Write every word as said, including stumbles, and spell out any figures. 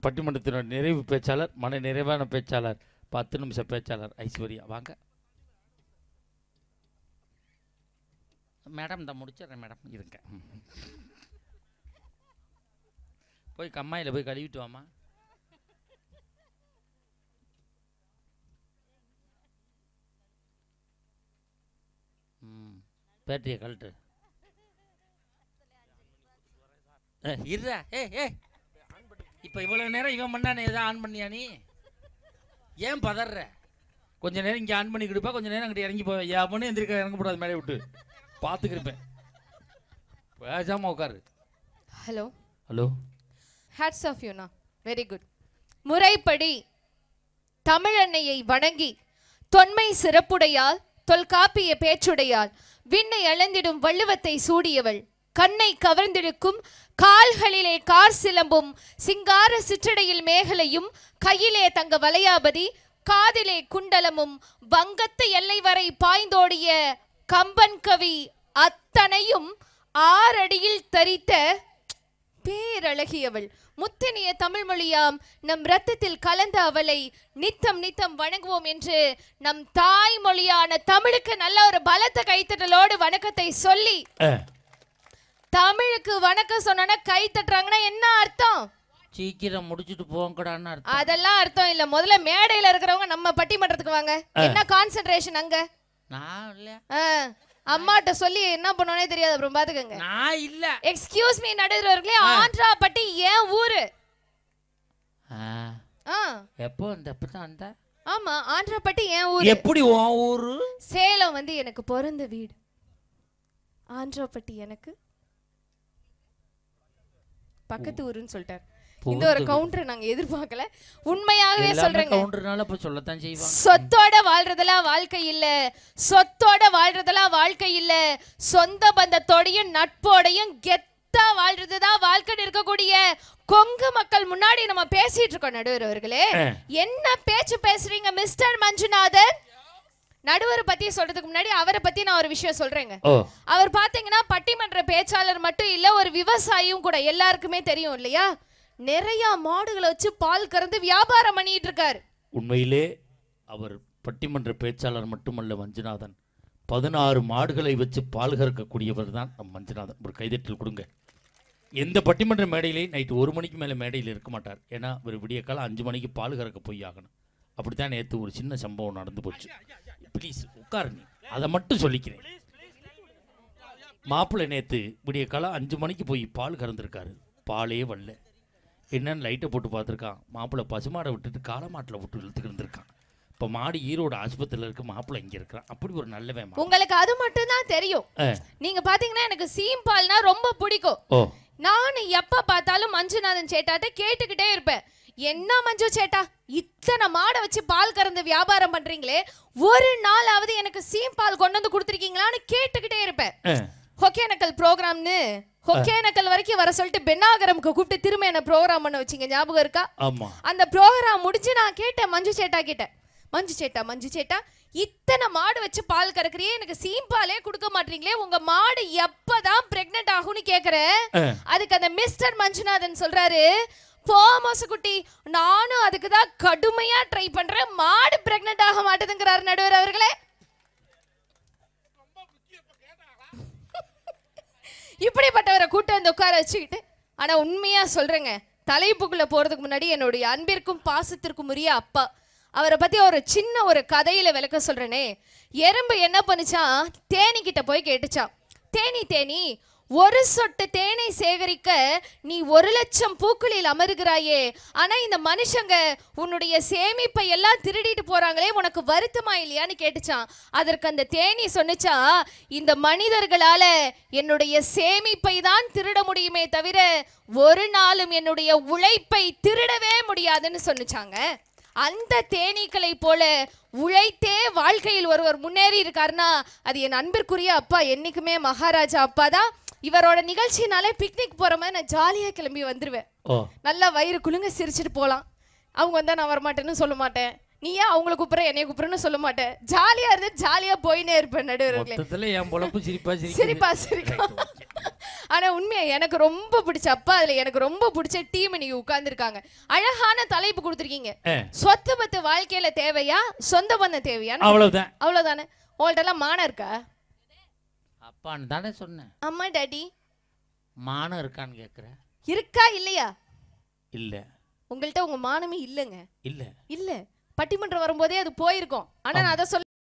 பட்டிமன்றத்தினுடைய நிறைவு பேச்சாளர், மன நிறைவான பேச்சாளர், பத்து நிமிஷம் பேச்சாளர் ஐஸ்வர்யா. வாங்க மேடம், இந்த முடிச்சிடுறேன் மேடம், இருங்க. போய் கம்மாயில் போய் கழுவிட்டு வாமா. ம் பேட்டரியை கழட்டு. இருடா. ஏ ஏ இப்போ இவ்வளோ நேரம் இவன் பண்ணானே, எதாவது ஆன் பண்ணியா நீ? ஏன் பதற? கொஞ்சம் நேரம் இங்கே ஆன் பண்ணி கொடுப்பா, கொஞ்சம் நேரம் அங்கிட்ட இறங்கி போவேன். ஏன் பண்ணி எந்திரிக்க இறங்க கூடாது, மேலே விட்டு பார்த்துக்கிருப்பேன். பேசாம உட்காரு. Hello hello. ஹேட்ஸ் ஆஃப் யூனா, வெரி குட். முறைப்படி தமிழன்னையை வணங்கி தொன்மை சிறப்புடையால் தொல்காப்பிய பேச்சுடையால் விண்ணை அளந்திடும் வள்ளுவத்தை சூடியவள், கண்ணை கவர்ந்திருக்கும் கால்களிலே கார் சிலம்பும் சிங்கார சிற்றடையில் மேகலையும் கையிலே தங்க வளையாபதி காதிலே குண்டலமும் வங்கத்து எல்லை வரை பாய்ந்தோடிய கம்பன் கவி அத்தனையும் ஆறடியில் தரித்த பேரழகியவள், முத்தனிய தமிழ் மொழியாம் நம் இரத்தத்தில் கலந்த அவளை நித்தம் நித்தம் வணங்குவோம் என்று நம் தாய்மொழியான தமிழுக்கு நல்ல ஒரு பலத்த கைத்தட்டலோடு வணக்கத்தை சொல்லி, தமிழுக்கு வணக்கம் சொன்னா கை தட்டுறாங்கன்னா என்ன அர்த்தம்? சீக்கிரம் முடிச்சுட்டு போங்கடான்னு அர்த்தம். அதெல்லாம் அர்த்தம் இல்ல. முதல்ல மேடையில இருக்கிறவங்க நம்ம பட்டிமன்றத்துக்கு வாங்க. என்ன கான்சென்ட்ரேஷன் அங்க? நான் இல்ல. அம்மாட்ட சொல்லி என்ன பண்ணுவனே தெரியாது, அப்புறம் பாத்துக்கங்க. நான் இல்ல. எக்ஸ்கியூஸ் மீ நடுவர்களே, ஆந்திராபட்டி ஏன் ஊரு? எப்போ அந்த அப்பதான் அந்த ஆமா, ஆந்திராபட்டி ஏன் ஊரு? எப்படி உன் ஊரு? சேலம் வந்து எனக்கு பிறந்த வீடு, ஆந்திராபட்டி எனக்கு பக்கத்து ஊருன்னு சொல்லிட்டார். இந்த ஒரு கவுண்டர் நாங்க எதிர்பார்க்கல. உண்மையாகவே சொல்றேங்க, கவுண்டர்னால அப்ப சொல்லத்தான் செய்வாங்க. சொத்தோட வாழ்றதெல்லாம் வாழ்க்கை இல்ல, சொத்தோட வாழ்றதெல்லாம் வாழ்க்கை இல்ல, சொந்த பந்தத்தோடையும் நட்போடையும் கெத்தா வாழ்றதுதான் வாழ்க்கைன்னு இருக்கக்கூடிய கொங்கு மக்கள் முன்னாடி நம்ம பேசிட்டு இருக்கோம். நடுவர் அவர்களே, என்ன பேச்சு பேசுறீங்க மிஸ்டர் மஞ்சுநாதன்? நடுவர் பத்தி சொல்றதுக்கு முன்னாடி அவரை பத்தி நான் ஒரு விஷயம் சொல்றேங்க. அவர் பாத்தீங்கன்னா பட்டிமன்ற பேச்சாளர் மட்டும் இல்ல, ஒரு விவசாயியும் கூட. எல்லாருக்குமே தெரியும் இல்லையா, நிறைய மாடுகளை வச்சு பால் கறந்து வியாபாரம் பண்ணிட்டு இருக்காரு. உண்மையிலே அவர் பட்டிமன்ற பேச்சாளர் மட்டுமல்ல மஞ்சுநாதன், பதினாறு மாடுகளை வச்சு பால் கறக்கக்கூடியவர் தான் நம் மஞ்சுநாதன். ஒரு கைதட்டல் கொடுங்க. எந்த பட்டிமன்ற மேடையிலையும் நைட்டு ஒரு மணிக்கு மேலே மேடையில் இருக்க மாட்டார். ஏன்னா ஒரு விடிய காலம் அஞ்சு மணிக்கு பால் கறக்க போய் ஆகணும். அப்படித்தான் நேற்று ஒரு சின்ன சம்பவம் நடந்து போச்சு. ப்ளீஸ் உட்காரு, நீ அதை மட்டும் சொல்லிக்கிறேன். மாப்பிள்ளை நேற்று விடிய காலம் அஞ்சு மணிக்கு போய் பால் கறந்துருக்காரு, பாலே வரல. என்னன்னு லைட்டை போட்டு பார்த்துருக்கான். மாப்பிள்ளை பசுமாடை விட்டுட்டு காலமாட்டில் விட்டு இழுத்துக்கு இருந்திருக்கான். இப்போ மாடு ஈரோடு ஆஸ்பத்திரியில் இருக்க, மாப்பிள்ளை இங்கே இருக்கிறான். அப்படி ஒரு நல்லவே. உங்களுக்கு அது மட்டும் தான் தெரியும். நீங்க பாத்தீங்கன்னா எனக்கு சீம்பால்னா ரொம்ப பிடிக்கும். நான் எப்ப பார்த்தாலும் மஞ்சுநாதன் சேட்டாட்ட கேட்டுக்கிட்டே இருப்பேன், என்ன மஞ்சு சேட்டா இத்தனை மாடை வச்சு பால் கறந்து வியாபாரம் பண்றீங்களே, ஒரு நாளாவது எனக்கு சீம்பால் கொண்டு வந்து கொடுத்துருக்கீங்களான்னு கேட்டுக்கிட்டே இருப்பேன். ஒகேனக்கல் ப்ரோக்ராம்னு ஒகேனக்கல் வரைக்கும் வர சொல்லிட்டு பெண்ணாகரமுக்கு கூப்பிட்டு திரும்ப என்ன ப்ரோக்ராம் பண்ண வச்சிங்க, ஞாபகம் இருக்கா? அந்த ப்ரோக்ராம் முடிஞ்சு நான் கேட்டேன் மஞ்சு சேட்டா கிட்ட, மஞ்சு சேட்டா மஞ்சு சேட்டா இத்தனை மாடு வச்சு பால் கறக்குறியே, எனக்கு சீம்பாலே கொடுக்க மாட்டீங்களே, உங்க மாடு எப்பதான் பிரெக்னென்ட் ஆகும்னு கேக்குறேன். அதுக்கு அந்த மிஸ்டர் மஞ்சுநாதன் சொல்றாரு, போ மோசக்குட்டி, நானும் அதுக்கு தான் கடுமையா ட்ரை பண்றேன், மாடு பிரெக்னென்ட் ஆக மாட்டேதுங்கிறாரு நடுவர் அவர்களே. இப்படிப்பட்டவரை கூட்ட வந்து உட்கார வச்சுக்கிட்டு, ஆனா உண்மையா சொல்றேங்க, தலைப்புக்குள்ள போறதுக்கு முன்னாடி என்னுடைய அன்பிற்கும் பாசத்திற்கும் உரிய அப்பா அவரை பத்தி ஒரு சின்ன ஒரு கதையில விளக்க சொல்றேனே. எறும்பு என்ன பண்ணுச்சா, தேனி கிட்ட போய் கேட்டுச்சான், தேனி தேனி ஒரு சொட்டு தேனை சேகரிக்க நீ ஒரு லட்சம் பூக்களில் அமருகிறாயே, ஆனா இந்த மனுஷங்க உன்னுடைய சேமிப்பை எல்லாம் திருடிட்டு போறாங்களே, உனக்கு வருத்தமா இல்லையான்னு கேட்டுச்சான். அதற்கு அந்த தேனி சொன்னிச்சா, இந்த மனிதர்களால என்னுடைய சேமிப்பை தான் திருட முடியுமே தவிர ஒரு நாளும் என்னுடைய உழைப்பை திருடவே முடியாதுன்னு சொன்னிச்சாங்க. அந்த தேனீக்களை போல உழைத்தே வாழ்க்கையில் ஒருவர் முன்னேறி இருக்காருன்னா அது என் அன்பிற்குரிய அப்பா, என்னைக்குமே மகாராஜா அப்பா தான். இவரோட நிகழ்ச்சினாலே பிக்னிக் போற மாதிரி நான் ஜாலியா கிளம்பி வந்துருவேன். நல்லா வயிறு குலுங்க சிரிச்சுட்டு போகலாம். அவங்க வந்தா நான் வரமாட்டேன்னு சொல்ல மாட்டேன், நீ ஏன் அவங்களை கூப்பிடுற என்னைய கூப்பிடுறன்னு சொல்ல மாட்டேன். ஜாலியா இருந்து ஜாலியா போயினே இருப்பேன் நடுவர்களே. மொத்தத்துல என் பொழப்பு சிரிப்பா சிரிப்பா சிரிப்பா. ஆனா உண்மையா எனக்கு ரொம்ப பிடிச்ச அப்பா, அதுல எனக்கு ரொம்ப பிடிச்ச டீம் நீங்க உட்கார்ந்துருக்காங்க. அழகான தலைப்பு கொடுத்துருக்கீங்க. சொத்து பத்து வாழ்க்கையில தேவையா, சொந்த பந்தம் தேவையா? அவ்வளவுதான். அவ்வளவுதானே. உங்கள்ட்ட எல்லாம் மானம் இருக்கா? அப்பான்னு தானே சொன்னேன். அம்மா டாடி மானம் இருக்கான்னு கேக்குற. இருக்கா இல்லையா? இல்ல. உங்கள்ட்ட உங்க மானமே இல்லங்க. இல்ல இல்ல. பட்டிமன்றம் வரும்போதே அது போயிருக்கும். ஆனா நான் அதை சொல்ல